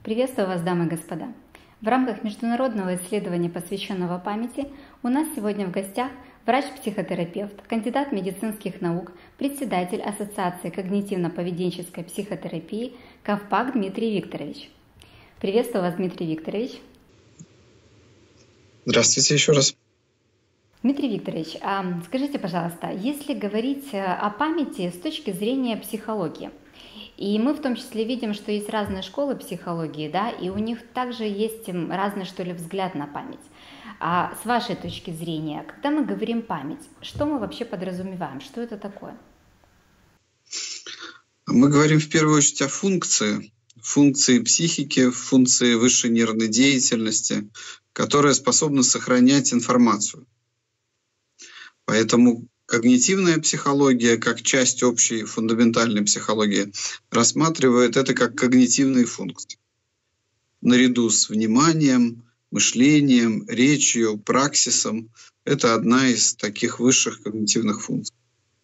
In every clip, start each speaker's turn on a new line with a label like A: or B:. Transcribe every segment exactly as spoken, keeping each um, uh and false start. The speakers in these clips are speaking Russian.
A: Приветствую вас, дамы и господа! В рамках международного исследования, посвященного памяти, у нас сегодня в гостях врач-психотерапевт, кандидат медицинских наук, председатель Ассоциации когнитивно-поведенческой психотерапии Ковпак Дмитрий Викторович. Приветствую вас, Дмитрий Викторович.
B: Здравствуйте еще раз.
A: Дмитрий Викторович, а скажите, пожалуйста, если говорить о памяти с точки зрения психологии, и мы в том числе видим, что есть разные школы психологии, да, и у них также есть разный, что ли, взгляд на память. А с вашей точки зрения, когда мы говорим память, что мы вообще подразумеваем? Что это такое?
B: Мы говорим в первую очередь о функции, функции психики, функции высшей нервной деятельности, которая способна сохранять информацию. Поэтому когнитивная психология, как часть общей фундаментальной психологии, рассматривает это как когнитивные функции. Наряду с вниманием, мышлением, речью, праксисом — это одна из таких высших когнитивных функций.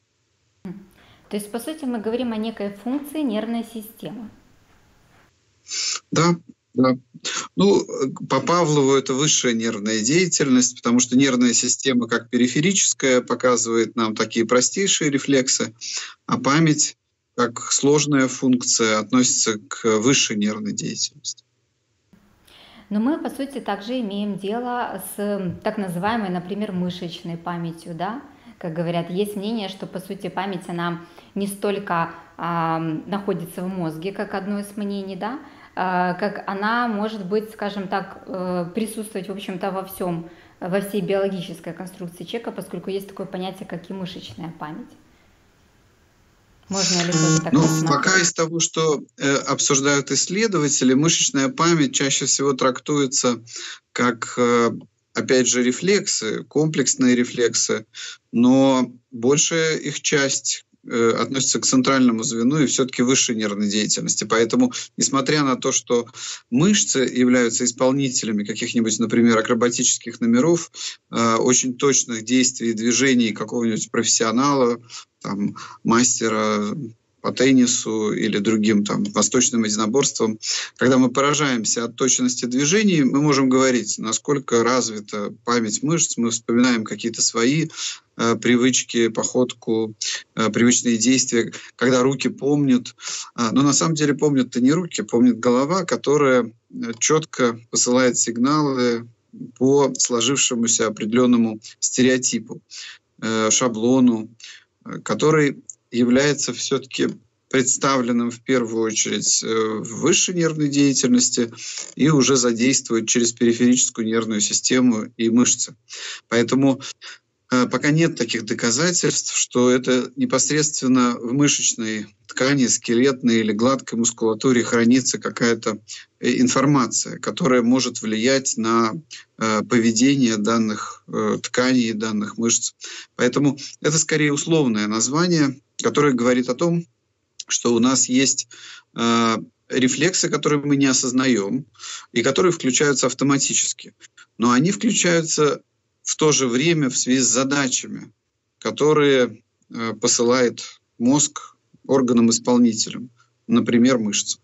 A: То есть, по сути, мы говорим о некой функции нервной системы.
B: Да, да. Ну, по Павлову это высшая нервная деятельность, потому что нервная система как периферическая показывает нам такие простейшие рефлексы, а память как сложная функция относится к высшей нервной деятельности.
A: Но мы, по сути, также имеем дело с так называемой, например, мышечной памятью, да? Как говорят, есть мнение, что, по сути, память, она не столько а, находится в мозге, как одно из мнений, да? Как она может быть, скажем так, присутствовать, в общем-то, во всем, во всей биологической конструкции человека, поскольку есть такое понятие, как и мышечная память. Можно ли тоже так
B: Ну,
A: рассматривать?
B: пока из того, что э, обсуждают исследователи, мышечная память чаще всего трактуется как, э, опять же, рефлексы, комплексные рефлексы, но большая их часть относится к центральному звену и все-таки высшей нервной деятельности. Поэтому, несмотря на то, что мышцы являются исполнителями каких-нибудь, например, акробатических номеров, э, очень точных действий и движений какого-нибудь профессионала, там, мастера по теннису или другим там, восточным единоборствам, когда мы поражаемся от точности движений, мы можем говорить, насколько развита память мышц, мы вспоминаем какие-то свои э, привычки, походку, э, привычные действия, когда руки помнят. А, но на самом деле помнят-то не руки, помнит голова, которая четко посылает сигналы по сложившемуся определенному стереотипу, э, шаблону, э, который является все-таки представленным в первую очередь в высшей нервной деятельности и уже задействует через периферическую нервную систему и мышцы. Поэтому пока нет таких доказательств, что это непосредственно в мышечной ткани, скелетной или гладкой мускулатуре хранится какая-то информация, которая может влиять на поведение данных тканей, данных мышц. Поэтому это скорее условное название, которое говорит о том, что у нас есть э, рефлексы, которые мы не осознаем, и которые включаются автоматически. Но они включаются в то же время в связи с задачами, которые э, посылает мозг органам-исполнителям, например, мышцам.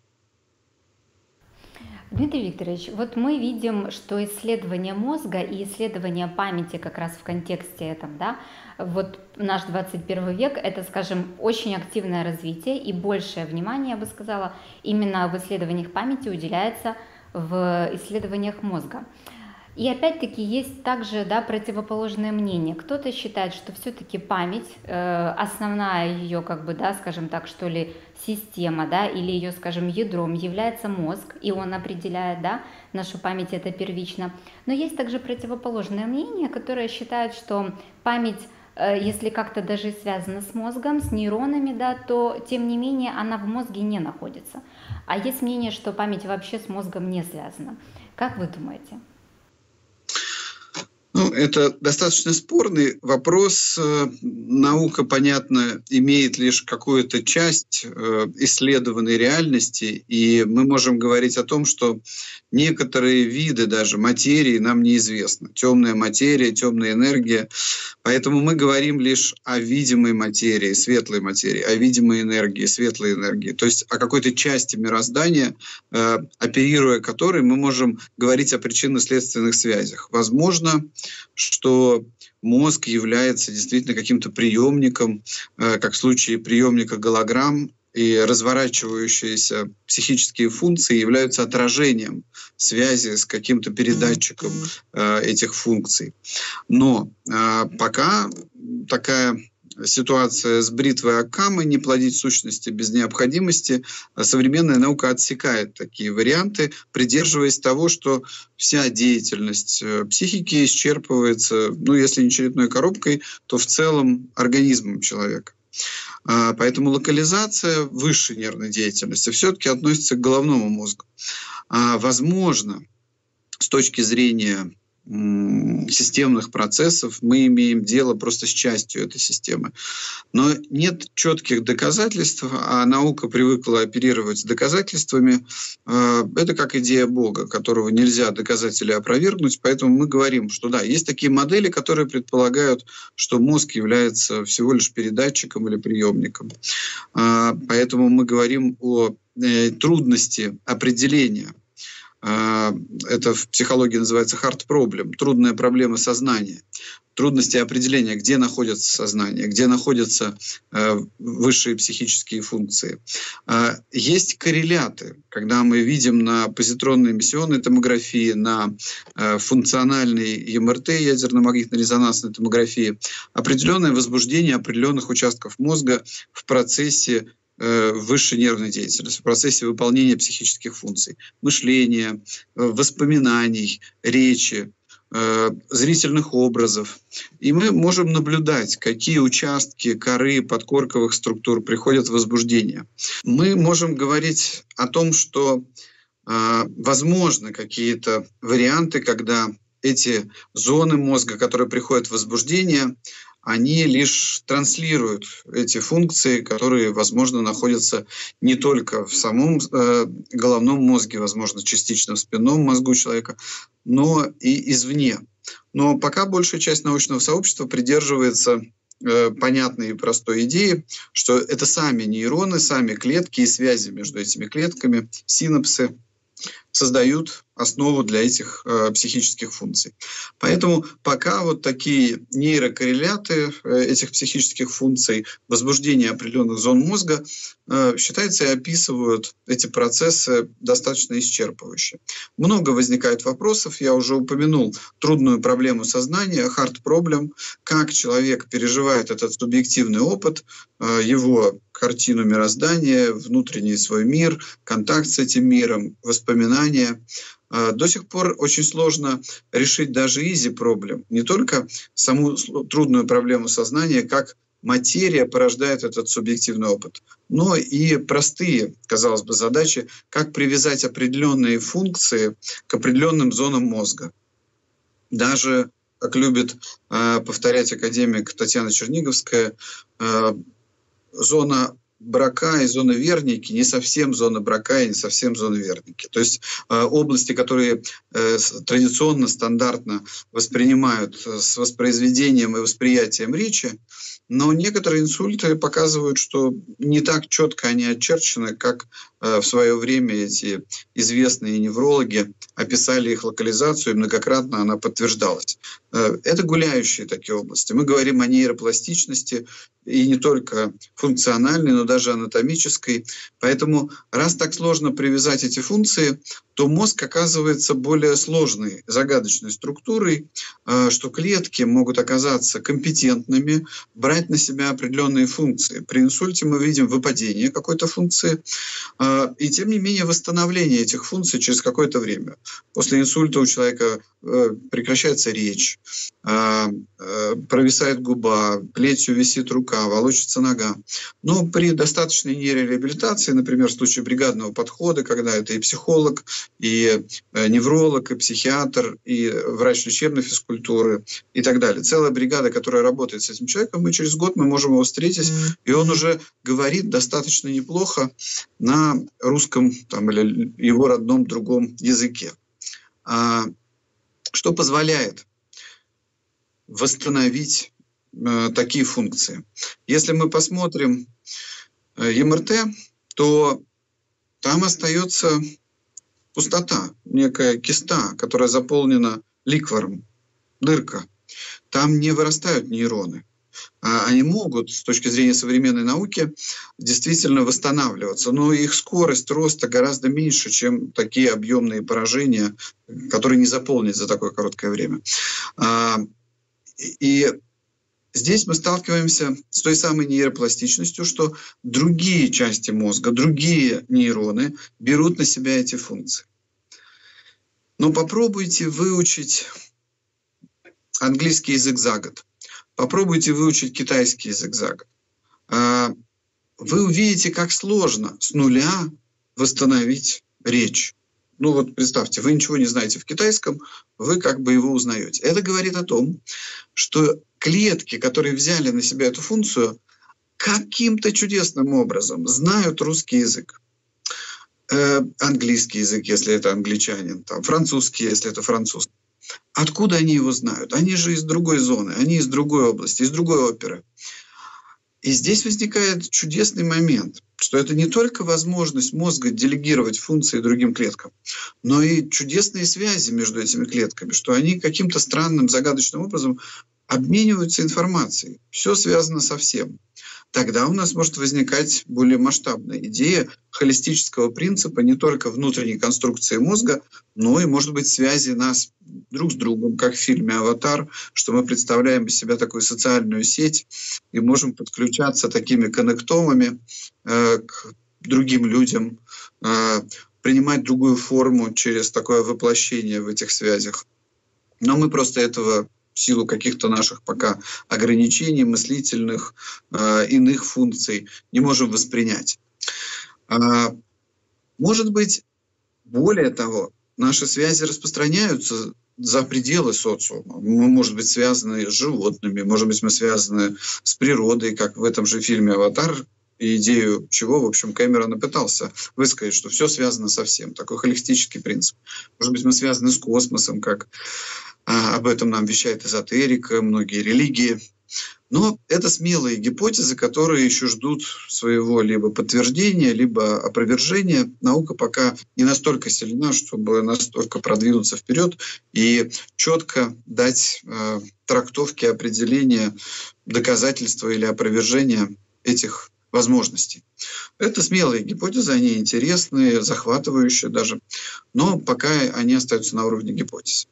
A: Дмитрий Викторович, вот мы видим, что исследование мозга и исследование памяти как раз в контексте этом, да, вот наш двадцать первый век, это, скажем, очень активное развитие и большее внимание, я бы сказала, именно в исследованиях памяти уделяется в исследованиях мозга. И опять-таки есть также, да, противоположное мнение. Кто-то считает, что все-таки память, э, основная ее, как бы, да, скажем так, что ли, система, да, или ее, скажем, ядром является мозг, и он определяет, да, нашу память, это первично. Но есть также противоположное мнение, которое считает, что память, э, если как-то даже связана с мозгом, с нейронами, да, то тем не менее она в мозге не находится. А есть мнение, что память вообще с мозгом не связана. Как вы думаете?
B: Ну, это достаточно спорный вопрос. Наука, понятно, имеет лишь какую-то часть исследованной реальности, и мы можем говорить о том, что некоторые виды даже материи нам неизвестны. Темная материя, темная энергия. Поэтому мы говорим лишь о видимой материи, светлой материи, о видимой энергии, светлой энергии. То есть о какой-то части мироздания, оперируя которой мы можем говорить о причинно-следственных связях. Возможно, что мозг является действительно каким-то приемником, как в случае приемника голограмм, и разворачивающиеся психические функции являются отражением связи с каким-то передатчиком этих функций. Но пока такая ситуация с бритвой Оккамы, не плодить сущности без необходимости, современная наука отсекает такие варианты, придерживаясь того, что вся деятельность психики исчерпывается, ну, если не черепной коробкой, то в целом организмом человека. Поэтому локализация высшей нервной деятельности все-таки относится к головному мозгу. Возможно, с точки зрения системных процессов мы имеем дело просто с частью этой системы. Но нет четких доказательств, а наука привыкла оперировать с доказательствами. Это как идея Бога, которого нельзя доказать или опровергнуть, поэтому мы говорим, что да, есть такие модели, которые предполагают, что мозг является всего лишь передатчиком или приемником. Поэтому мы говорим о трудности определения. Это в психологии называется hard problem, трудная проблема сознания, трудности определения, где находится сознание, где находятся э, высшие психические функции. Э, есть корреляты, когда мы видим на позитронной эмиссионной томографии, на э, функциональной эм эр тэ, ядерно-магнитно-резонансной томографии, определенное возбуждение определенных участков мозга в процессе высшей нервной деятельности, в процессе выполнения психических функций, мышления, воспоминаний, речи, зрительных образов. И мы можем наблюдать, какие участки коры подкорковых структур приходят в возбуждение. Мы можем говорить о том, что э, возможны какие-то варианты, когда эти зоны мозга, которые приходят в возбуждение, они лишь транслируют эти функции, которые, возможно, находятся не только в самом э, головном мозге, возможно, частично в спинном мозгу человека, но и извне. Но пока большая часть научного сообщества придерживается э, понятной и простой идеи, что это сами нейроны, сами клетки и связи между этими клетками, синапсы, создают основу для этих э, психических функций. Поэтому пока вот такие нейрокорреляты э, этих психических функций, возбуждение определенных зон мозга, э, считается и описывают эти процессы достаточно исчерпывающе. Много возникает вопросов, я уже упомянул трудную проблему сознания, hard problem, как человек переживает этот субъективный опыт, э, его картину мироздания, внутренний свой мир, контакт с этим миром, воспоминания. До сих пор очень сложно решить даже easy problem, не только саму трудную проблему сознания, как материя порождает этот субъективный опыт, но и простые, казалось бы, задачи, как привязать определенные функции к определенным зонам мозга. Даже, как любит э, повторять академик Татьяна Черниговская, э, зона Брака и зона Верники не совсем зона Брака и не совсем зона Верники. То есть э, области, которые э, традиционно, стандартно воспринимают с воспроизведением и восприятием речи, но некоторые инсульты показывают, что не так четко они очерчены, как э, в свое время эти известные неврологи описали их локализацию, и многократно она подтверждалась. Э, это гуляющие такие области. Мы говорим о нейропластичности, и не только функциональной, но даже анатомической. Поэтому, раз так сложно привязать эти функции, то мозг оказывается более сложной, загадочной структурой, что клетки могут оказаться компетентными, брать на себя определенные функции. При инсульте мы видим выпадение какой-то функции, И тем не менее восстановление этих функций через какое-то время. После инсульта у человека прекращается речь, провисает губа, плетью висит рука, волочится нога. Но при достаточной нейрореабилитации, например, в случае бригадного подхода, когда это и психолог, и невролог, и психиатр, и врач лечебной физкультуры и так далее. Целая бригада, которая работает с этим человеком, мы через год мы можем его встретить, и он уже говорит достаточно неплохо на русском там, или его родном другом языке. А, что позволяет восстановить э, такие функции? Если мы посмотрим э, эм эр тэ, то там остается пустота, некая киста, которая заполнена ликвором, дырка. Там не вырастают нейроны. Они могут, с точки зрения современной науки, действительно восстанавливаться, но их скорость роста гораздо меньше, чем такие объемные поражения, которые не заполнить за такое короткое время. И здесь мы сталкиваемся с той самой нейропластичностью, что другие части мозга, другие нейроны берут на себя эти функции. Но попробуйте выучить английский язык за год. Попробуйте выучить китайский язык за год. Вы увидите, как сложно с нуля восстановить речь. Ну вот представьте, вы ничего не знаете в китайском, вы как бы его узнаете. Это говорит о том, что клетки, которые взяли на себя эту функцию, каким-то чудесным образом знают русский язык. Английский язык, если это англичанин, там, французский, если это француз. Откуда они его знают? Они же из другой зоны, они из другой области, из другой оперы. И здесь возникает чудесный момент, что это не только возможность мозга делегировать функции другим клеткам, но и чудесные связи между этими клетками, что они каким-то странным, загадочным образом обмениваются информацией. Все связано со всем. Тогда у нас может возникать более масштабная идея холистического принципа не только внутренней конструкции мозга, но и, может быть, связи нас друг с другом, как в фильме «Аватар», что мы представляем из себя такую социальную сеть и можем подключаться такими коннектомами э, к другим людям, э, принимать другую форму через такое воплощение в этих связях. Но мы просто этого в силу каких-то наших пока ограничений, мыслительных, э, иных функций не можем воспринять. А, может быть, более того, наши связи распространяются за пределы социума. Мы, может быть, связаны с животными, может быть, мы связаны с природой, как в этом же фильме «Аватар», и идею чего, в общем, Кэмерон и пытался высказать, что все связано со всем. Такой холистический принцип. Может быть, мы связаны с космосом, как а, об этом нам вещает эзотерика, многие религии. Но это смелые гипотезы, которые еще ждут своего либо подтверждения, либо опровержения. Наука пока не настолько сильна, чтобы настолько продвинуться вперед и четко дать э, трактовки, определения, доказательства или опровержения этих возможностей. Это смелые гипотезы, они интересные, захватывающие даже, но пока они остаются на уровне гипотез.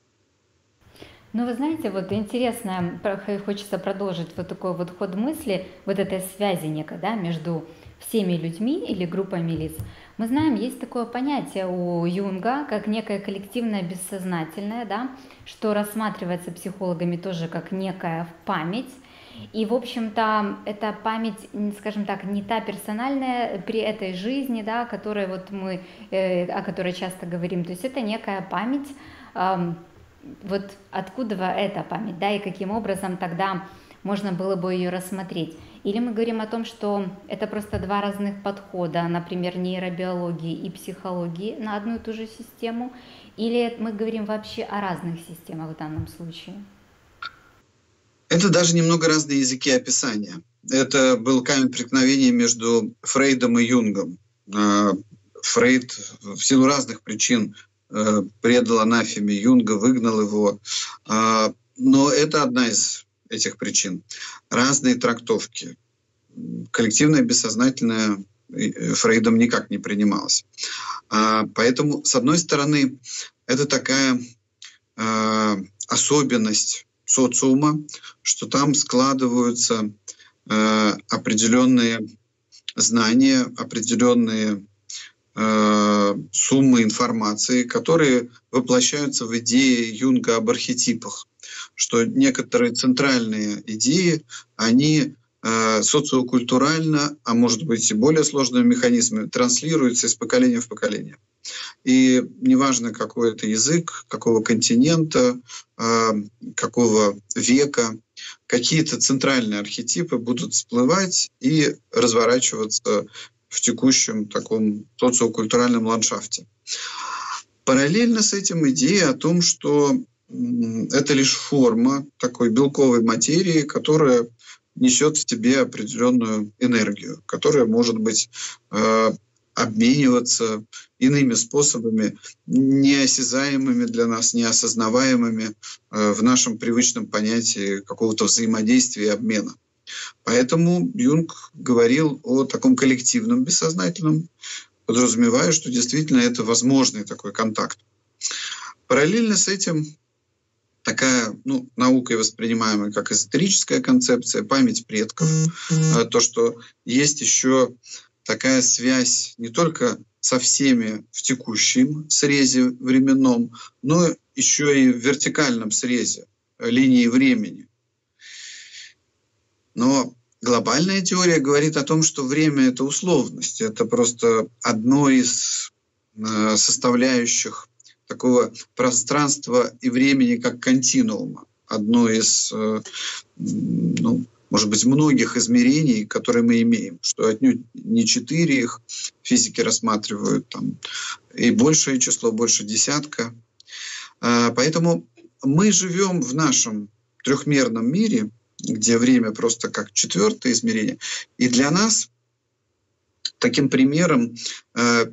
A: Ну, вы знаете, вот интересно, хочется продолжить вот такой вот ход мысли, вот этой связи некой, да, между всеми людьми или группами лиц. Мы знаем, есть такое понятие у Юнга, как некое коллективное бессознательное, да, что рассматривается психологами тоже как некая память. И, в общем-то, эта память, скажем так, не та персональная при этой жизни, да, которой вот мы, э, о которой часто говорим, то есть это некая память. Э, Вот откуда эта память, да, и каким образом тогда можно было бы ее рассмотреть? Или мы говорим о том, что это просто два разных подхода, например, нейробиологии и психологии на одну и ту же систему, или мы говорим вообще о разных системах в данном случае?
B: Это даже немного разные языки описания. Это был камень преткновения между Фрейдом и Юнгом. Фрейд в силу разных причин предал анафеме Юнга, выгнал его. Но это одна из этих причин. Разные трактовки. Коллективное бессознательное Фрейдом никак не принималось. Поэтому, с одной стороны, это такая особенность социума, что там складываются определенные знания, определенные э, суммы информации, которые воплощаются в идее Юнга об архетипах, что некоторые центральные идеи, они э, социокультурально, а может быть и более сложными механизмами, транслируются из поколения в поколение. И неважно, какой это язык, какого континента, э, какого века, какие-то центральные архетипы будут всплывать и разворачиваться в текущем таком социокультуральном ландшафте. Параллельно с этим идея о том, что это лишь форма такой белковой материи, которая несет в себе определенную энергию, которая может быть э, обмениваться иными способами, неосязаемыми для нас, неосознаваемыми э, в нашем привычном понятии какого-то взаимодействия и обмена. Поэтому Юнг говорил о таком коллективном бессознательном, подразумевая, что действительно это возможный такой контакт. Параллельно с этим такая, ну, наукой воспринимаемая как эзотерическая концепция, память предков, mm-hmm. то, что есть еще такая связь не только со всеми в текущем срезе временном, но еще и в вертикальном срезе линии времени. Но глобальная теория говорит о том, что время — это условность, это просто одно из э, составляющих такого пространства и времени как континуума, одно из, э, ну, может быть, многих измерений, которые мы имеем, что отнюдь не четыре их физики рассматривают, там, и большее число, больше десятка. Э, поэтому мы живем в нашем трехмерном мире, где время просто как четвертое измерение. И для нас таким примером э,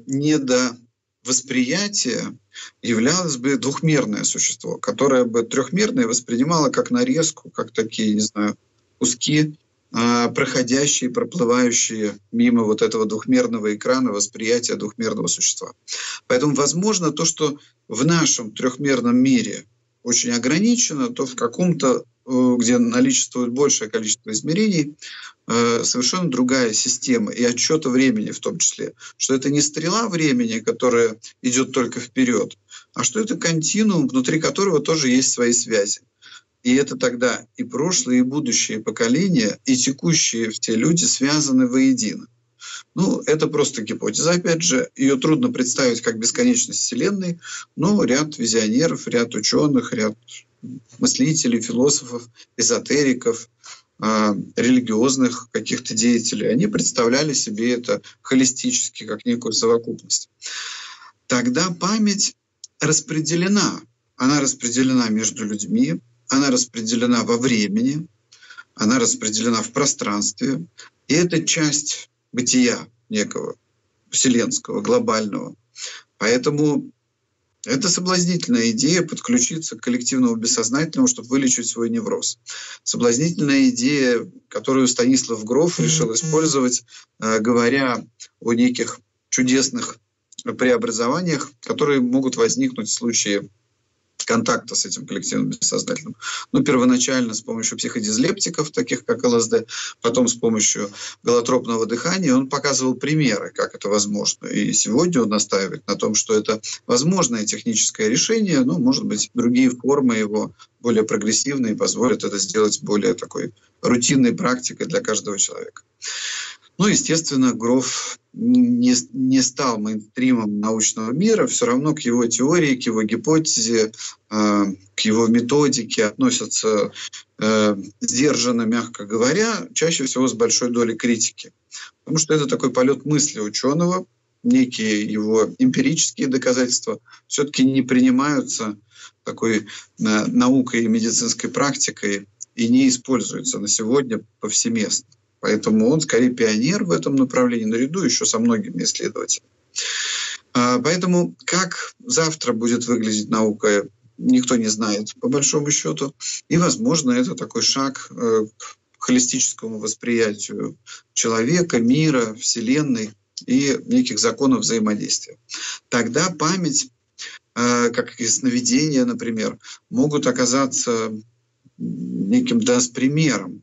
B: недовосприятия являлось бы двухмерное существо, которое бы трехмерное воспринимало как нарезку, как такие, не знаю, куски, э, проходящие, проплывающие мимо вот этого двухмерного экрана восприятия двухмерного существа. Поэтому, возможно, то, что в нашем трехмерном мире очень ограничено, то в каком-то, где наличествует большее количество измерений, совершенно другая система и отсчета времени в том числе. Что это не стрела времени, которая идет только вперед, а что это континуум, внутри которого тоже есть свои связи. И это тогда и прошлые, и будущие поколения, и текущие в те люди связаны воедино. Ну, это просто гипотеза, опять же, ее трудно представить как бесконечность Вселенной, но ряд визионеров, ряд ученых, ряд мыслителей, философов, эзотериков, э, религиозных каких-то деятелей, они представляли себе это холистически, как некую совокупность. Тогда память распределена. Она распределена между людьми, она распределена во времени, она распределена в пространстве, и это часть бытия некого вселенского, глобального. Поэтому это соблазнительная идея подключиться к коллективному бессознательному, чтобы вылечить свой невроз. Соблазнительная идея, которую Станислав Гроф решил использовать, говоря о неких чудесных преобразованиях, которые могут возникнуть в случае контакта с этим коллективным бессознательным. Ну, первоначально с помощью психодизлептиков, таких как ЛСД, потом с помощью голотропного дыхания. Он показывал примеры, как это возможно. И сегодня он настаивает на том, что это возможное техническое решение, но, может быть, другие формы его, более прогрессивные, позволят это сделать более такой рутинной практикой для каждого человека. Ну, естественно, Гроф не, не стал мейнстримом научного мира, все равно к его теории, к его гипотезе, э, к его методике относятся э, сдержанно, мягко говоря, чаще всего с большой долей критики. Потому что это такой полет мысли ученого, некие его эмпирические доказательства все-таки не принимаются такой э, наукой и медицинской практикой и не используются на сегодня повсеместно. Поэтому он скорее пионер в этом направлении, наряду еще со многими исследователями. Поэтому как завтра будет выглядеть наука, никто не знает, по большому счету. И, возможно, это такой шаг к холистическому восприятию человека, мира, Вселенной и неких законов взаимодействия. Тогда память, как и сновидения, например, могут оказаться неким для нас примером,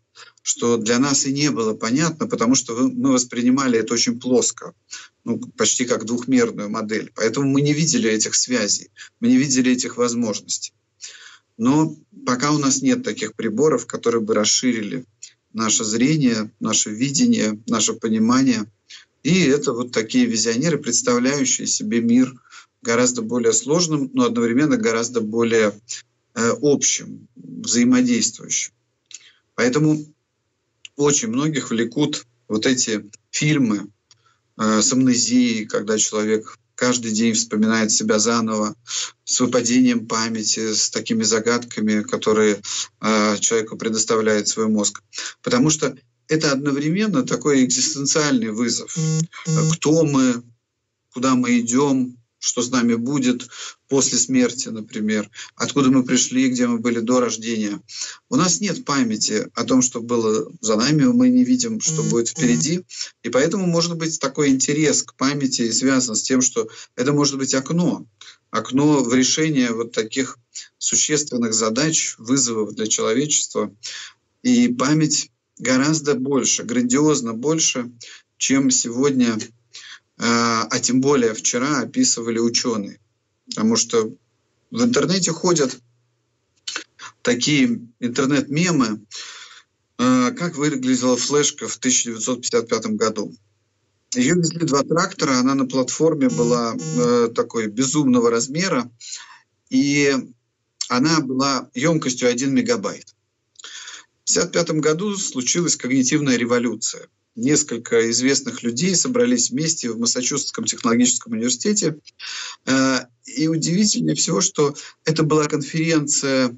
B: что для нас и не было понятно, потому что мы воспринимали это очень плоско, ну, почти как двухмерную модель. Поэтому мы не видели этих связей, мы не видели этих возможностей. Но пока у нас нет таких приборов, которые бы расширили наше зрение, наше видение, наше понимание. И это вот такие визионеры, представляющие себе мир гораздо более сложным, но одновременно гораздо более э, общим, взаимодействующим. Поэтому очень многих влекут вот эти фильмы э, с амнезией, когда человек каждый день вспоминает себя заново, с выпадением памяти, с такими загадками, которые э, человеку предоставляет свой мозг. Потому что это одновременно такой экзистенциальный вызов. Кто мы, куда мы идем, что с нами будет после смерти, например, откуда мы пришли, где мы были до рождения. У нас нет памяти о том, что было за нами, мы не видим, что будет впереди. И поэтому, может быть, такой интерес к памяти и связан с тем, что это может быть окно, окно в решение вот таких существенных задач, вызовов для человечества. И память гораздо больше, грандиозно больше, чем сегодня, а тем более вчера описывали ученые. Потому что в интернете ходят такие интернет-мемы, как выглядела флешка в тысяча девятьсот пятьдесят пятом году. Ее везли два трактора, она на платформе была такой безумного размера, и она была емкостью один мегабайт. В тысяча девятьсот пятьдесят пятом году случилась когнитивная революция. Несколько известных людей собрались вместе в Массачусетском технологическом университете. И удивительнее всего, что это была конференция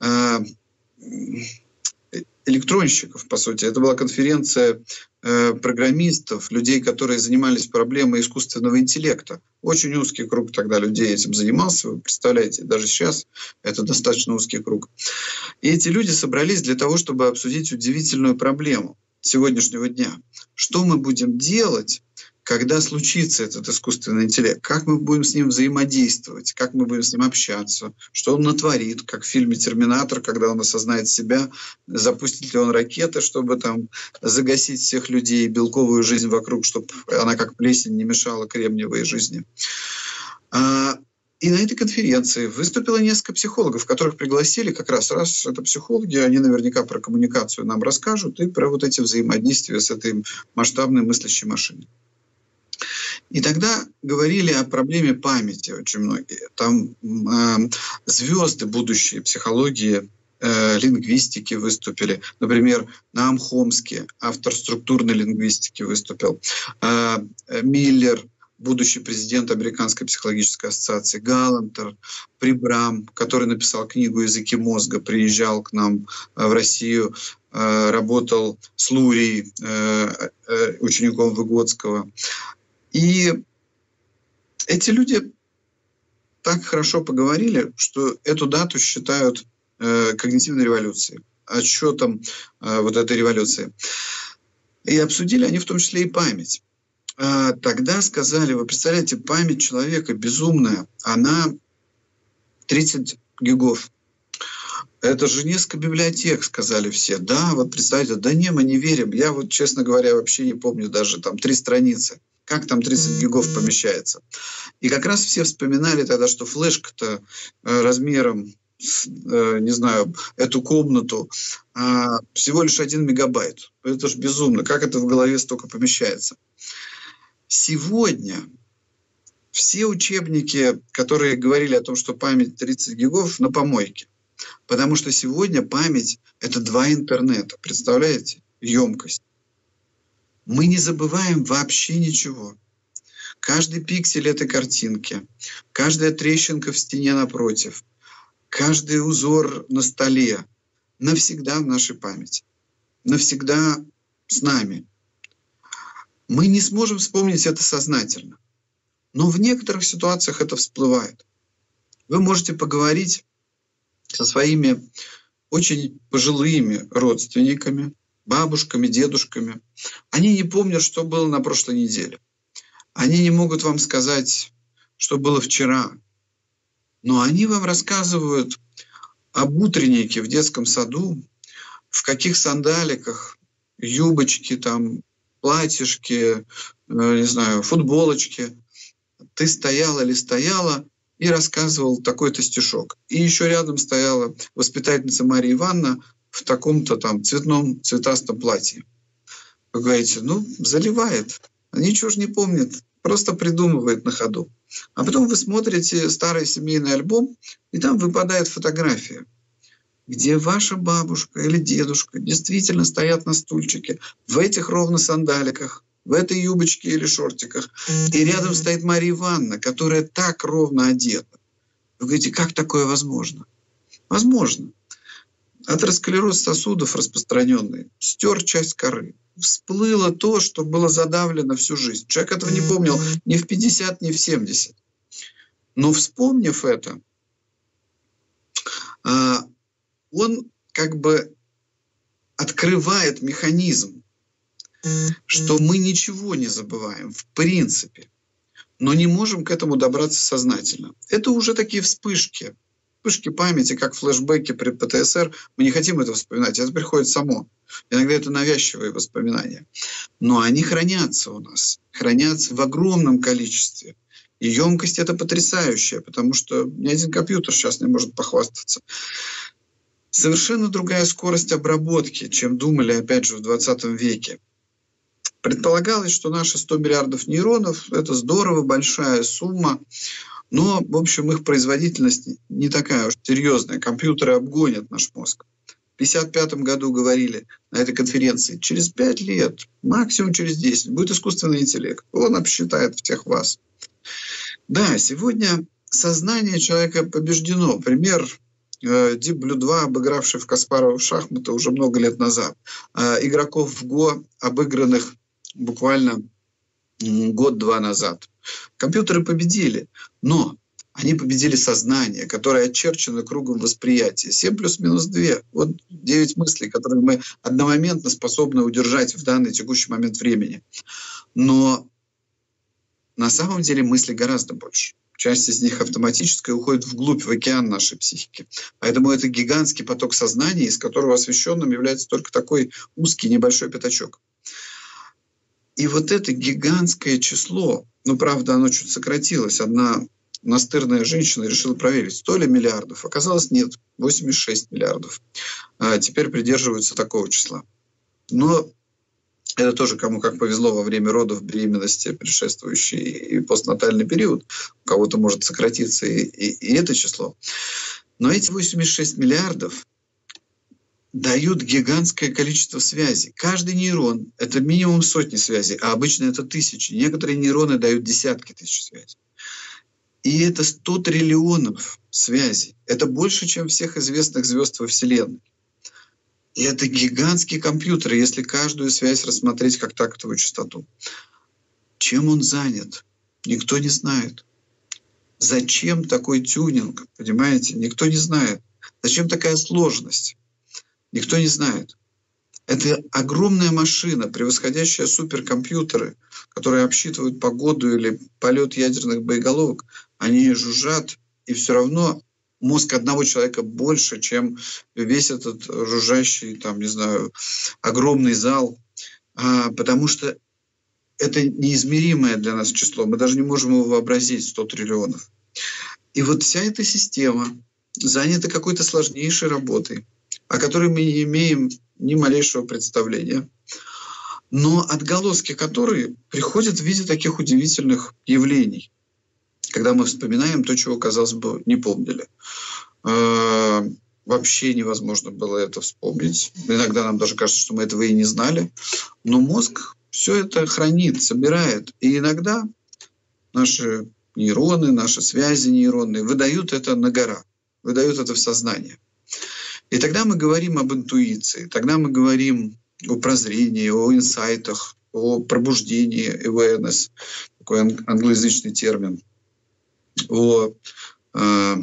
B: электронщиков, по сути. Это была конференция программистов, людей, которые занимались проблемой искусственного интеллекта. Очень узкий круг тогда людей этим занимался. Вы представляете, даже сейчас это достаточно узкий круг. И эти люди собрались для того, чтобы обсудить удивительную проблему сегодняшнего дня. Что мы будем делать, когда случится этот искусственный интеллект? Как мы будем с ним взаимодействовать? Как мы будем с ним общаться? Что он натворит? Как в фильме «Терминатор», когда он осознает себя, запустит ли он ракеты, чтобы там загасить всех людей, белковую жизнь вокруг, чтобы она как плесень не мешала кремниевой жизни. И на этой конференции выступило несколько психологов, которых пригласили как раз, раз это психологи, они наверняка про коммуникацию нам расскажут и про вот эти взаимодействия с этой масштабной мыслящей машиной. И тогда говорили о проблеме памяти очень многие. Там э, звезды будущей психологии, э, лингвистики выступили. Например, Наам Хомски, автор структурной лингвистики, выступил. Э, Миллер, будущий президент Американской психологической ассоциации, Галлантер, Прибрам, который написал книгу «Языки мозга», приезжал к нам в Россию, работал с Лурией, учеником Выгодского. И эти люди так хорошо поговорили, что эту дату считают когнитивной революцией, отсчетом вот этой революции. И обсудили они в том числе и память. Тогда сказали, вы представляете, память человека безумная, она тридцать гигов. Это же несколько библиотек, сказали все. Да, вот представьте, да не, мы не верим. Я вот, честно говоря, вообще не помню даже там три страницы. Как там тридцать гигов помещается? И как раз все вспоминали тогда, что флешка-то размером, не знаю, эту комнату, всего лишь один мегабайт. Это же безумно. Как это в голове столько помещается? Сегодня все учебники, которые говорили о том, что память тридцать гигов, на помойке. Потому что сегодня память — это два интернета. Представляете? Емкость. Мы не забываем вообще ничего. Каждый пиксель этой картинки, каждая трещинка в стене напротив, каждый узор на столе навсегда в нашей памяти. Навсегда с нами. Мы не сможем вспомнить это сознательно. Но в некоторых ситуациях это всплывает. Вы можете поговорить со своими очень пожилыми родственниками, бабушками, дедушками. Они не помнят, что было на прошлой неделе. Они не могут вам сказать, что было вчера. Но они вам рассказывают об утреннике в детском саду, в каких сандаликах юбочки, там, платьишки, э, не знаю, футболочки. Ты стоял или стояла и рассказывал такой-то стишок. И еще рядом стояла воспитательница Мария Ивановна в таком-то там цветном, цветастом платье. Вы говорите, ну, заливает. Ничего же не помнит, просто придумывает на ходу. А потом вы смотрите старый семейный альбом, и там выпадает фотография, где ваша бабушка или дедушка действительно стоят на стульчике в этих ровно сандаликах, в этой юбочке или шортиках. И рядом стоит Мария Ивановна, которая так ровно одета. Вы говорите, как такое возможно? Возможно. Атеросклероз сосудов распространенный стер часть коры. Всплыло то, что было задавлено всю жизнь. Человек этого не помнил ни в пятьдесят, ни в семьдесят. Но вспомнив это, он как бы открывает механизм, что мы ничего не забываем, в принципе, но не можем к этому добраться сознательно. Это уже такие вспышки. Вспышки памяти, как флешбеки при ПТСР. Мы не хотим это вспоминать, это приходит само. Иногда это навязчивые воспоминания. Но они хранятся у нас. Хранятся в огромном количестве. И емкость это потрясающая, потому что ни один компьютер сейчас не может похвастаться. Совершенно другая скорость обработки, чем думали, опять же, в двадцатом веке. Предполагалось, что наши сто миллиардов нейронов – это здорово, большая сумма, но, в общем, их производительность не такая уж серьезная. Компьютеры обгонят наш мозг. В тысяча девятьсот пятьдесят пятом году говорили на этой конференции, через пять лет, максимум через десять, будет искусственный интеллект. Он обсчитает всех вас. Да, сегодня сознание человека побеждено. Пример Deep Blue два, обыгравший в Каспарова в шахматы уже много лет назад. Игроков в Го, обыгранных буквально год-два назад. Компьютеры победили, но они победили сознание, которое очерчено кругом восприятия. семь плюс минус два. Вот девять мыслей, которые мы одномоментно способны удержать в данный текущий момент времени. Но на самом деле мыслей гораздо больше. Часть из них автоматически уходит вглубь, в океан нашей психики. Поэтому это гигантский поток сознания, из которого освещенным является только такой узкий небольшой пятачок. И вот это гигантское число, ну, правда, оно чуть сократилось. Одна настырная женщина решила проверить, сто ли миллиардов. Оказалось, нет, восемьдесят шесть миллиардов. А теперь придерживаются такого числа. Но это тоже кому как повезло во время родов, беременности, предшествующий и постнатальный период. У кого-то может сократиться и, и, и это число. Но эти восемьдесят шесть миллиардов дают гигантское количество связей. Каждый нейрон — это минимум сотни связей, а обычно это тысячи. Некоторые нейроны дают десятки тысяч связей. И это сто триллионов связей. Это больше, чем всех известных звезд во Вселенной. И это гигантский компьютер, если каждую связь рассмотреть как тактовую частоту. Чем он занят? Никто не знает. Зачем такой тюнинг? Понимаете? Никто не знает. Зачем такая сложность? Никто не знает. Это огромная машина, превосходящая суперкомпьютеры, которые обсчитывают погоду или полет ядерных боеголовок. Они жужжат, и все равно мозг одного человека больше, чем весь этот жужжащий, там, не знаю, огромный зал. А, потому что это неизмеримое для нас число. Мы даже не можем его вообразить, сто триллионов. И вот вся эта система занята какой-то сложнейшей работой, о которой мы не имеем ни малейшего представления, но отголоски которой приходят в виде таких удивительных явлений, когда мы вспоминаем то, чего, казалось бы, не помнили. Э-э- вообще невозможно было это вспомнить. Иногда нам даже кажется, что мы этого и не знали. Но мозг все это хранит, собирает. И иногда наши нейроны, наши связи нейронные выдают это на гора, выдают это в сознание. И тогда мы говорим об интуиции, тогда мы говорим о прозрении, о инсайтах, о пробуждении, awareness, такой англоязычный термин, о э,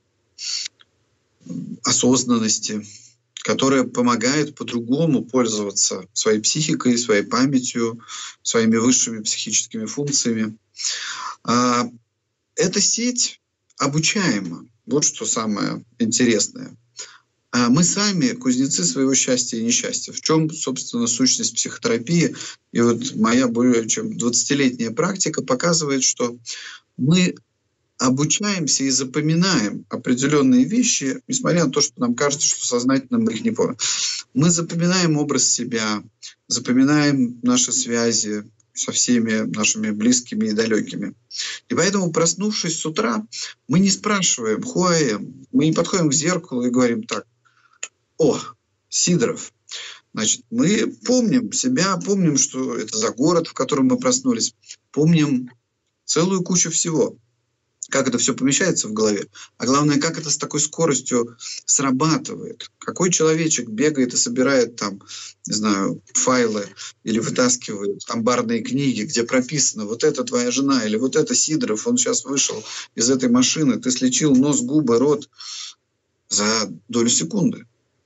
B: осознанности, которая помогает по-другому пользоваться своей психикой, своей памятью, своими высшими психическими функциями. А эта сеть обучаема. Вот что самое интересное. А мы сами кузнецы своего счастья и несчастья. В чем, собственно, сущность психотерапии? И вот моя более чем двадцатилетняя практика показывает, что мы обучаемся и запоминаем определенные вещи, несмотря на то, что нам кажется, что сознательно мы их не помним. Мы запоминаем образ себя, запоминаем наши связи со всеми нашими близкими и далекими. И поэтому, проснувшись с утра, мы не спрашиваем, хуаем, мы не подходим к зеркалу и говорим так: «О, Сидоров». Значит, мы помним себя, помним, что это за город, в котором мы проснулись, помним целую кучу всего. Как это все помещается в голове, а главное, как это с такой скоростью срабатывает. Какой человечек бегает и собирает там, не знаю, файлы или вытаскивает амбарные книги, где прописано: вот это твоя жена, или вот это Сидоров, он сейчас вышел из этой машины, ты слечил нос, губы, рот за долю секунды.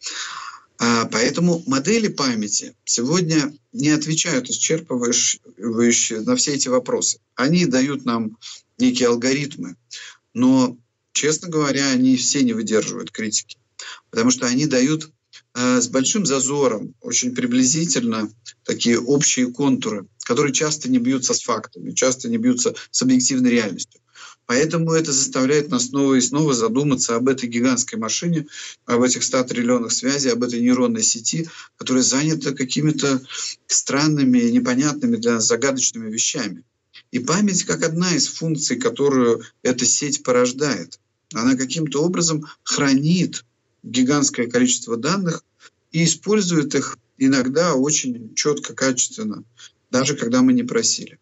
B: А поэтому модели памяти сегодня не отвечают исчерпывающе на все эти вопросы. Они дают нам некие алгоритмы, но, честно говоря, они все не выдерживают критики, потому что они дают э, с большим зазором, очень приблизительно, такие общие контуры, которые часто не бьются с фактами, часто не бьются с объективной реальностью. Поэтому это заставляет нас снова и снова задуматься об этой гигантской машине, об этих ста триллионах связей, об этой нейронной сети, которая занята какими-то странными, непонятными для нас загадочными вещами. И память как одна из функций, которую эта сеть порождает. Она каким-то образом хранит гигантское количество данных и использует их иногда очень четко, качественно, даже когда мы не просили.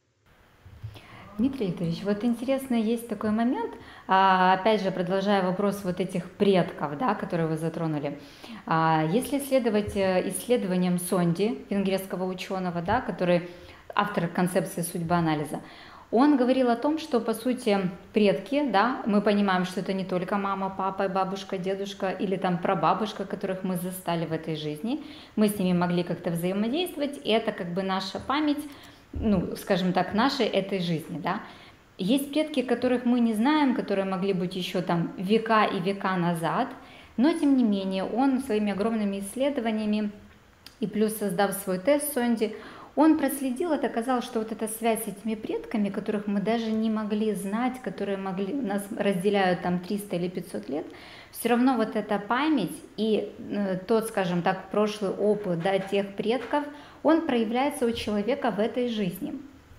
A: Дмитрий Викторович, вот интересно, есть такой момент, а, опять же, продолжая вопрос вот этих предков, да, которые вы затронули. А, если следовать исследованиям Сонди, венгерского ученого, да, который автор концепции судьбоанализа, он говорил о том, что, по сути, предки, да, мы понимаем, что это не только мама, папа, бабушка, дедушка или там прабабушка, которых мы застали в этой жизни, мы с ними могли как-то взаимодействовать, и это как бы наша память, ну, скажем так, нашей этой жизни, да. Есть предки, которых мы не знаем, которые могли быть еще там века и века назад, но тем не менее он своими огромными исследованиями и плюс создав свой тест Сонди, он проследил и доказал, что вот эта связь с этими предками, которых мы даже не могли знать, которые могли, нас разделяют там триста или пятьсот лет, все равно вот эта память и э, тот, скажем так, прошлый опыт, да, тех предков, он проявляется у человека в этой жизни.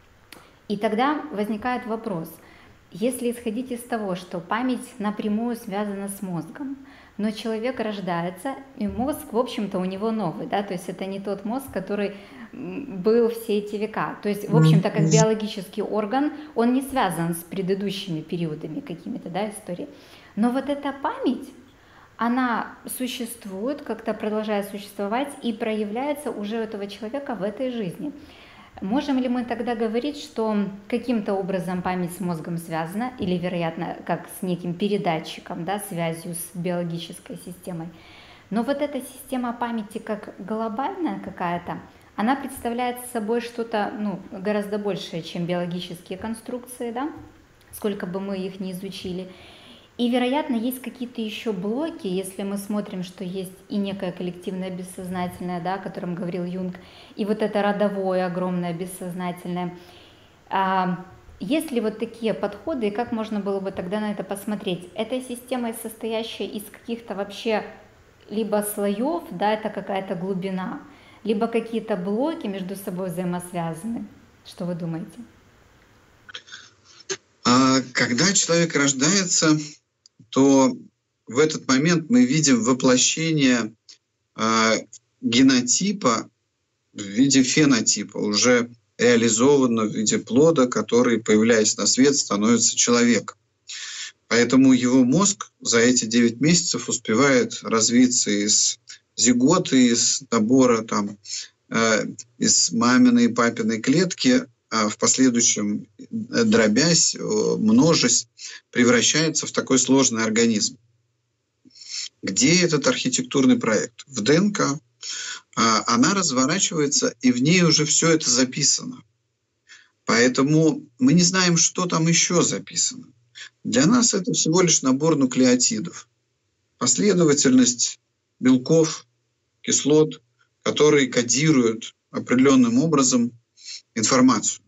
A: И тогда возникает вопрос, если исходить из того, что память напрямую связана с мозгом, но человек рождается, и мозг, в общем-то, у него новый, да, то есть это не тот мозг, который был все эти века. То есть, в общем-то, как биологический орган, он не связан с предыдущими периодами какими-то, да, истории. Но вот эта память, она существует, как-то продолжает существовать и проявляется уже у этого человека в этой жизни. Можем ли мы тогда говорить, что каким-то образом память с мозгом связана, или, вероятно, как с неким передатчиком, да, связью с биологической системой? Но вот эта система памяти как глобальная какая-то, она представляет собой что-то, ну, гораздо большее, чем биологические конструкции, да, сколько бы мы их ни изучили. И, вероятно, есть какие-то еще блоки, если мы смотрим, что есть и некое коллективное бессознательное, да, о котором говорил Юнг, и вот это родовое огромное бессознательное. А, есть ли вот такие подходы, и как можно было бы тогда на это посмотреть? Эта система, состоящая из каких-то вообще либо слоев, да, это какая-то глубина, либо какие-то блоки между собой взаимосвязаны. Что вы думаете?
B: Когда человек рождается, то в этот момент мы видим воплощение э, генотипа в виде фенотипа, уже реализованного в виде плода, который, появляясь на свет, становится человеком. Поэтому его мозг за эти девять месяцев успевает развиться из зиготы, из набора, там, э, из маминой и папиной клетки, а в последующем, дробясь, множась, превращается в такой сложный организм. Где этот архитектурный проект? В ДНК. Она разворачивается, и в ней уже все это записано. Поэтому мы не знаем, что там еще записано. Для нас это всего лишь набор нуклеотидов. последовательность белков, кислот, которые кодируют определенным образом информацию.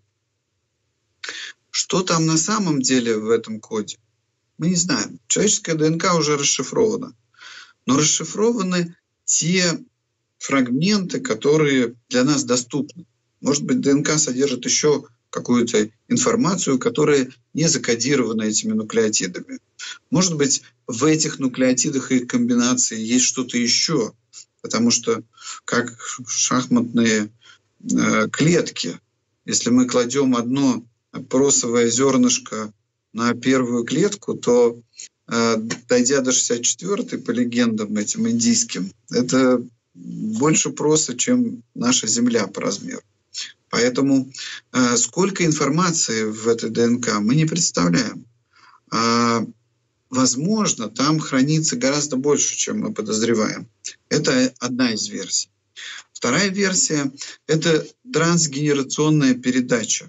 B: Что там на самом деле в этом коде, мы не знаем. Человеческая ДНК уже расшифрована, но расшифрованы те фрагменты, которые для нас доступны. Может быть, ДНК содержит еще какую-то информацию, которая не закодирована этими нуклеотидами. Может быть, в этих нуклеотидах и их комбинации есть что-то еще, потому что как шахматные э, клетки, если мы кладем одно просовое зернышко на первую клетку, то, э, дойдя до шестьдесят четвёртой, по легендам этим индийским, это больше проса, чем наша Земля по размеру. Поэтому э, сколько информации в этой ДНК мы не представляем. А, возможно, там хранится гораздо больше, чем мы подозреваем. Это одна из версий. Вторая версия – это трансгенерационная передача.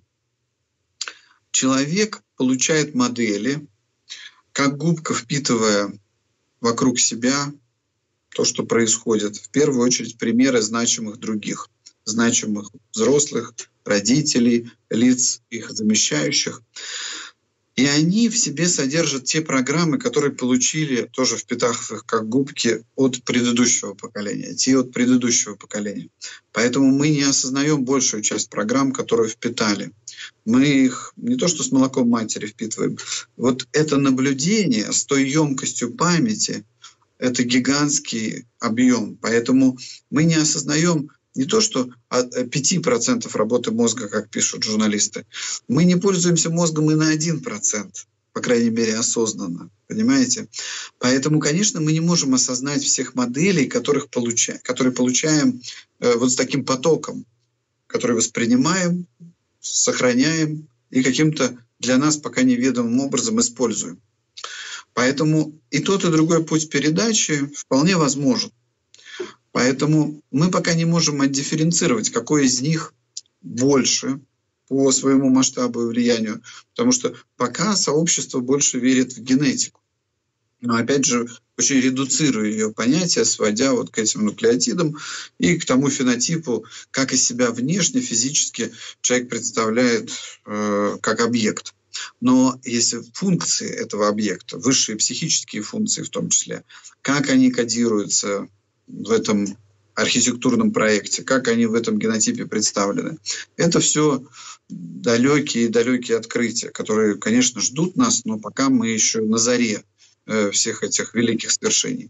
B: Человек получает модели, как губка, впитывая вокруг себя то, что происходит. В первую очередь примеры значимых других, значимых взрослых, родителей, лиц, их замещающих. И они в себе содержат те программы, которые получили, тоже впитав их как губки, от предыдущего поколения, те от предыдущего поколения. Поэтому мы не осознаем большую часть программ, которые впитали. Мы их не то что с молоком матери впитываем. Вот это наблюдение с той емкостью памяти, это гигантский объем. Поэтому мы не осознаем не то, что пять процентов работы мозга, как пишут журналисты. Мы не пользуемся мозгом и на один процент, по крайней мере, осознанно. Понимаете? Поэтому, конечно, мы не можем осознать всех моделей, которых получаем, которые получаем э, вот с таким потоком, который воспринимаем, сохраняем и каким-то для нас пока неведомым образом используем. Поэтому и тот, и другой путь передачи вполне возможен. Поэтому мы пока не можем отдифференцировать, какой из них больше по своему масштабу и влиянию, потому что пока сообщество больше верит в генетику. Но опять же, очень редуцируя ее понятие, сводя вот к этим нуклеотидам и к тому фенотипу, как из себя внешне, физически человек представляет э, как объект. Но если функции этого объекта, высшие психические функции в том числе, как они кодируются в этом архитектурном проекте, как они в этом генотипе представлены. Это все далекие-далекие открытия, которые, конечно, ждут нас, но пока мы еще на заре э, всех этих великих свершений.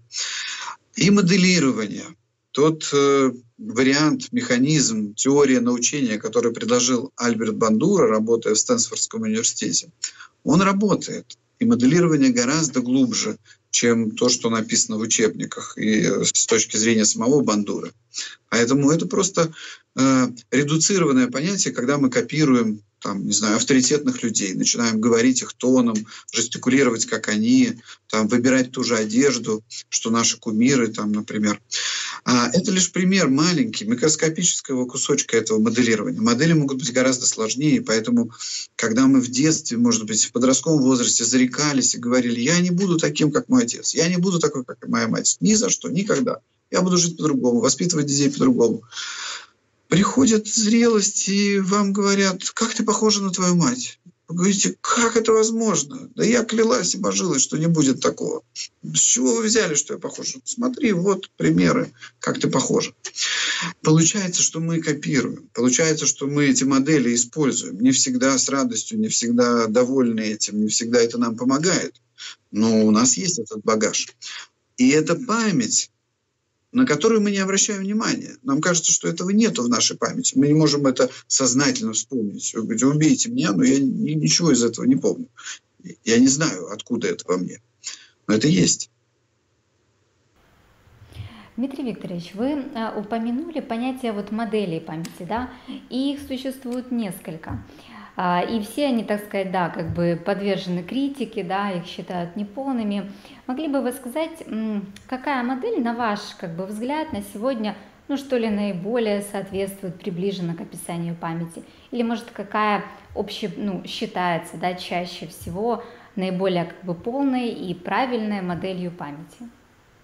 B: И моделирование. Тот э, вариант, механизм, теория научения, который предложил Альберт Бандура, работая в Стэнфордском университете, он работает. И моделирование гораздо глубже, чем то, что написано в учебниках, и с точки зрения самого Бандуры. Поэтому это просто э, редуцированное понятие, когда мы копируем, там, не знаю, авторитетных людей, начинаем говорить их тоном, жестикулировать, как они, там, выбирать ту же одежду, что наши кумиры, там, например. А это лишь пример маленький, микроскопического кусочка этого моделирования. Модели могут быть гораздо сложнее, поэтому, когда мы в детстве, может быть, в подростковом возрасте зарекались и говорили: я не буду таким, как мой отец, я не буду такой, как моя мать, ни за что, никогда. Я буду жить по-другому, воспитывать детей по-другому. Приходит зрелость, и вам говорят: как ты похожа на твою мать? Вы говорите: как это возможно? Да я клялась и божилась, что не будет такого. С чего вы взяли, что я похожа? Смотри, вот примеры, как ты похожа. Получается, что мы копируем. Получается, что мы эти модели используем. Не всегда с радостью, не всегда довольны этим, не всегда это нам помогает. Но у нас есть этот багаж. И эта память, на которую мы не обращаем внимания. Нам кажется, что этого нету в нашей памяти. Мы не можем это сознательно вспомнить. Вы говорите: убейте меня, но я ничего из этого не помню. Я не знаю, откуда это во мне. Но это есть.
A: Дмитрий Викторович, вы упомянули понятие вот моделей памяти, да, и их существует несколько. И все они, так сказать, да, как бы подвержены критике, да, их считают неполными. Могли бы вы сказать, какая модель, на ваш, как бы, взгляд, на сегодня, ну что ли, наиболее соответствует, приближена к описанию памяти? Или, может, какая обще, ну, считается, да, чаще всего наиболее, как бы, полной и правильной моделью памяти?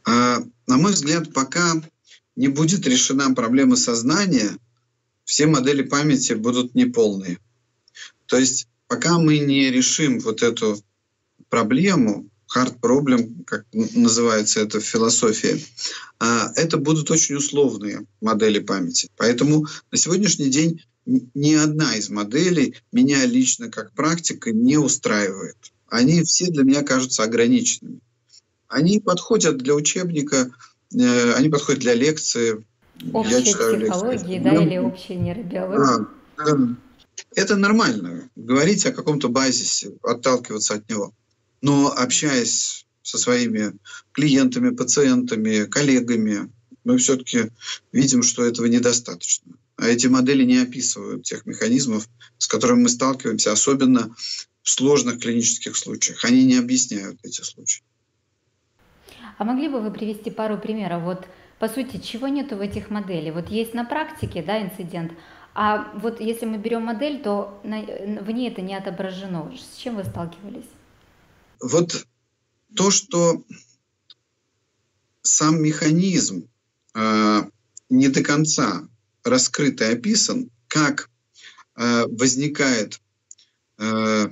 B: А, на мой взгляд, пока не будет решена проблема сознания, все модели памяти будут неполные. То есть пока мы не решим вот эту проблему, hard problem, как называется это в философии, это будут очень условные модели памяти. Поэтому на сегодняшний день ни одна из моделей меня лично как практика не устраивает. Они все для меня кажутся ограниченными. Они подходят для учебника, э, они подходят для лекции.
A: Общей психологии, да, или общей нейробиологии.
B: А, да. Это нормально, говорить о каком-то базисе, отталкиваться от него. Но общаясь со своими клиентами, пациентами, коллегами, мы все-таки видим, что этого недостаточно. А эти модели не описывают тех механизмов, с которыми мы сталкиваемся, особенно в сложных клинических случаях. Они не объясняют эти случаи.
A: А могли бы вы привести пару примеров? Вот, по сути, чего нету в этих моделях? Вот есть на практике, да, инцидент, а вот если мы берем модель, то на, в ней это не отображено. С чем вы сталкивались?
B: Вот то, что сам механизм э, не до конца раскрыт и описан, как э, возникает э,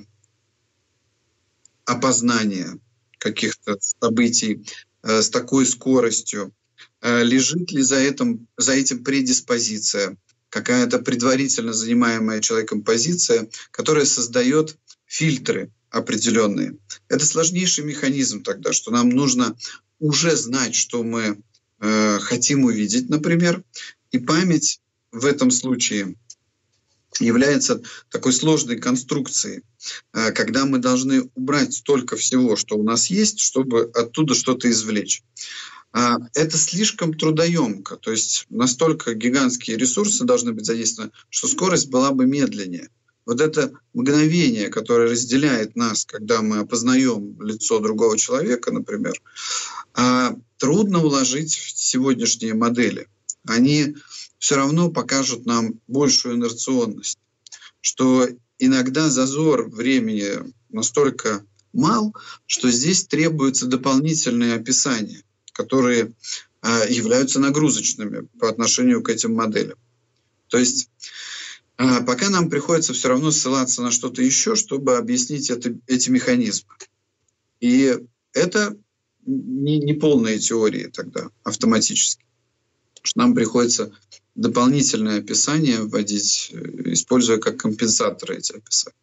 B: опознание каких-то событий э, с такой скоростью, э, лежит ли за этим, за этим предиспозиция, какая-то предварительно занимаемая человеком позиция, которая создает фильтры определенные. Это сложнейший механизм тогда, что нам нужно уже знать, что мы э, хотим увидеть, например, и память в этом случае является такой сложной конструкцией, э, когда мы должны убрать столько всего, что у нас есть, чтобы оттуда что-то извлечь. А это слишком трудоемко, то есть настолько гигантские ресурсы должны быть задействованы, что скорость была бы медленнее. Вот это мгновение, которое разделяет нас, когда мы опознаем лицо другого человека, например, трудно уложить в сегодняшние модели. Они все равно покажут нам большую инерционность, что иногда зазор времени настолько мал, что здесь требуются дополнительные описания, которые являются нагрузочными по отношению к этим моделям. То есть пока нам приходится все равно ссылаться на что-то еще, чтобы объяснить это, эти механизмы. И это не, не полные теории тогда автоматически. Потому что нам приходится дополнительное описание вводить, используя как компенсаторы эти описания.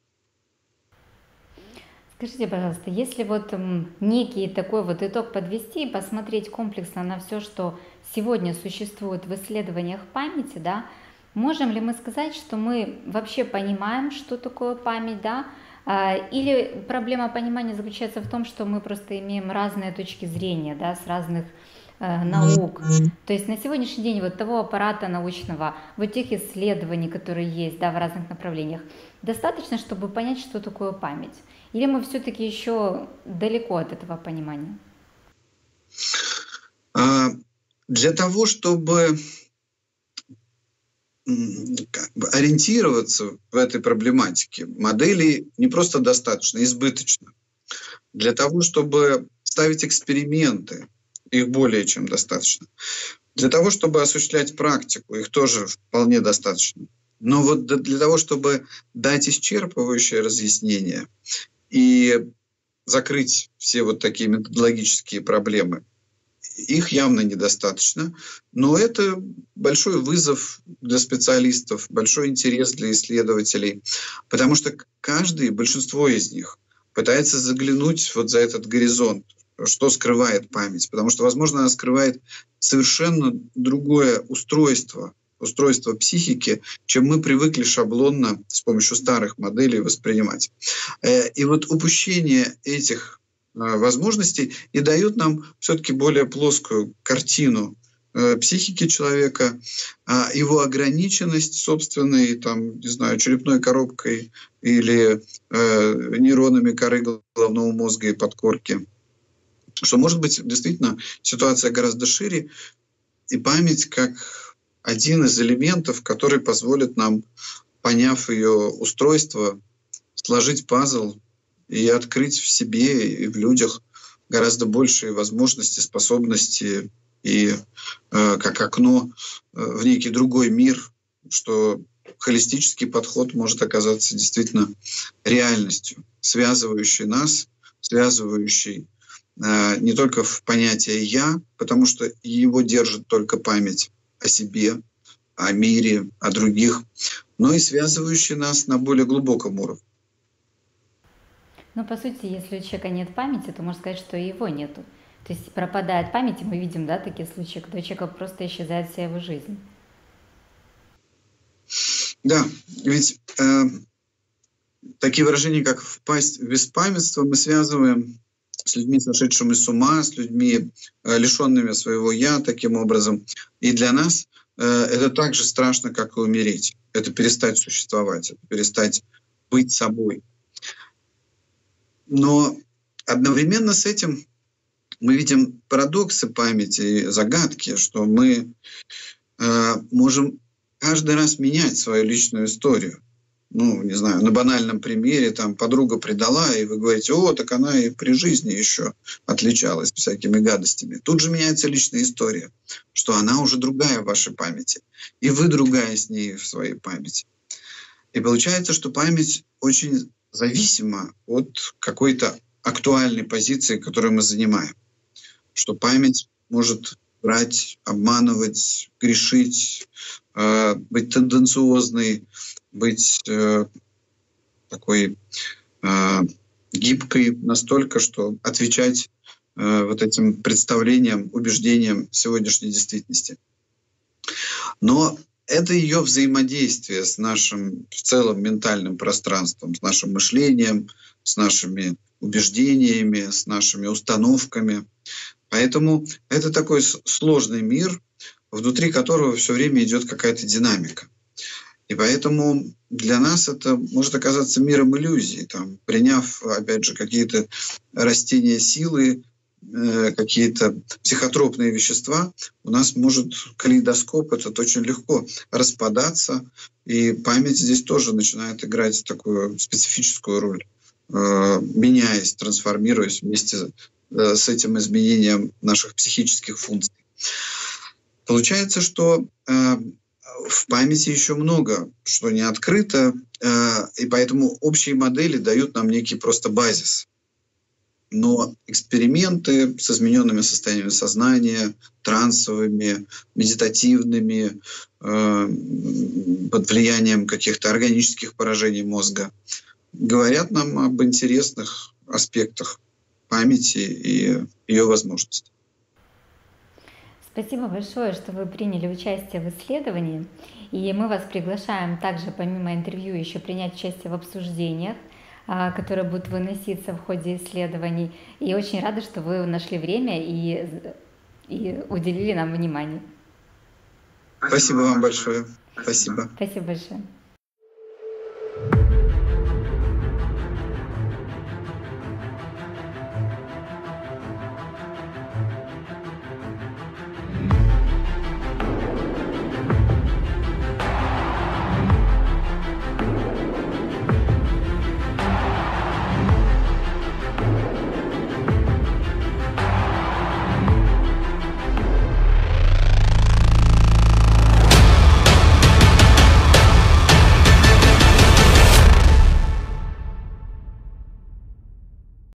A: Скажите, пожалуйста, если вот некий такой вот итог подвести и посмотреть комплексно на все, что сегодня существует в исследованиях памяти, да, можем ли мы сказать, что мы вообще понимаем, что такое память, да? Или проблема понимания заключается в том, что мы просто имеем разные точки зрения, да, с разных э, наук. То есть на сегодняшний день вот того аппарата научного, вот тех исследований, которые есть, да, в разных направлениях, достаточно, чтобы понять, что такое память? Или мы все-таки еще далеко от этого понимания?
B: А, для того, чтобы как бы ориентироваться в этой проблематике, моделей не просто достаточно, избыточно. Для того, чтобы ставить эксперименты, их более чем достаточно. Для того, чтобы осуществлять практику, их тоже вполне достаточно. Но вот для того, чтобы дать исчерпывающее разъяснение и закрыть все вот такие методологические проблемы, их явно недостаточно, но это большой вызов для специалистов, большой интерес для исследователей, потому что каждый, большинство из них пытается заглянуть вот за этот горизонт, что скрывает память, потому что, возможно, она скрывает совершенно другое устройство, устройство психики, чем мы привыкли шаблонно с помощью старых моделей воспринимать. И вот упущение этих возможностей и дают нам все-таки более плоскую картину э, психики человека, э, его ограниченность собственной, там, не знаю, черепной коробкой или э, нейронами коры головного мозга и подкорки. Что, может быть, действительно ситуация гораздо шире, и память как один из элементов, который позволит нам, поняв ее устройство, сложить пазл и открыть в себе и в людях гораздо большие возможности, способности и э, как окно э, в некий другой мир, что холистический подход может оказаться действительно реальностью, связывающей нас, связывающей э, не только в понятие «я», потому что его держит только память о себе, о мире, о других, но и связывающей нас на более глубоком уровне.
A: Ну, по сути, если у человека нет памяти, то можно сказать, что и его нету. То есть пропадает память, и мы видим, да, такие случаи, когда у человека просто исчезает вся его жизнь.
B: Да, ведь э, такие выражения, как «впасть в беспамятство», мы связываем с людьми, сошедшими с ума, с людьми, э, лишенными своего «я» таким образом. И для нас э, это так же страшно, как и умереть. Это перестать существовать, это перестать быть собой. Но одновременно с этим мы видим парадоксы памяти и загадки, что мы э, можем каждый раз менять свою личную историю. Ну, не знаю, на банальном примере, там, подруга предала, и вы говорите: о, так она и при жизни еще отличалась всякими гадостями. Тут же меняется личная история, что она уже другая в вашей памяти, и вы другая с ней в своей памяти. И получается, что память очень зависима от какой-то актуальной позиции, которую мы занимаем. Что память может врать, обманывать, грешить, э, быть тенденциозной, быть э, такой э, гибкой настолько, что отвечать э, вот этим представлениям, убеждениям сегодняшней действительности. Но это ее взаимодействие с нашим в целом ментальным пространством, с нашим мышлением, с нашими убеждениями, с нашими установками. Поэтому это такой сложный мир, внутри которого все время идет какая-то динамика. И поэтому для нас это может оказаться миром иллюзий. Там, приняв, опять же, какие-то растения силы, э, какие-то психотропные вещества, у нас может калейдоскоп этот очень легко распадаться, и память здесь тоже начинает играть такую специфическую роль, э, меняясь, трансформируясь вместе с этим изменением наших психических функций. Получается, что э, в памяти еще много, что не открыто, э, и поэтому общие модели дают нам некий просто базис. Но эксперименты с измененными состояниями сознания, трансовыми, медитативными, э, под влиянием каких-то органических поражений мозга, говорят нам об интересных аспектах памяти и ее возможностей.
A: Спасибо большое, что вы приняли участие в исследовании. И мы вас приглашаем также, помимо интервью, еще принять участие в обсуждениях, которые будут выноситься в ходе исследований. И очень рада, что вы нашли время и, и уделили нам внимание.
B: Спасибо вам большое. Спасибо.
A: Спасибо большое.